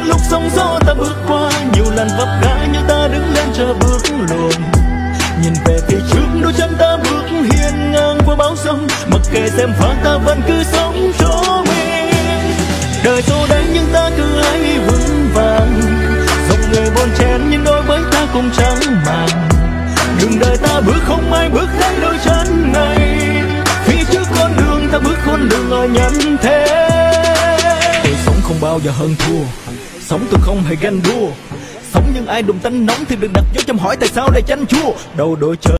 những lúc sóng gió ta bước qua, nhiều lần vấp ngã nhưng ta đứng lên chờ bước lùi. Nhìn về phía trước đôi chân ta bước hiên ngang qua bão sông, mặc kệ xem pha ta vẫn cứ sống cho mình. Đời xô đánh nhưng ta cứ ấy vững vàng, dòng người bon chen nhưng đôi với ta cùng trắng màng. Đường đời ta bước không ai bước thấy đôi chân này, phía trước con đường ta bước con đường ở nhân thế. Tôi sống không bao giờ hơn thua, sống tôi không hề ganh đua, sống nhưng ai đụng tánh nóng thì đừng đặt dấu chấm hỏi tại sao lại chanh chua. Đầu đội trời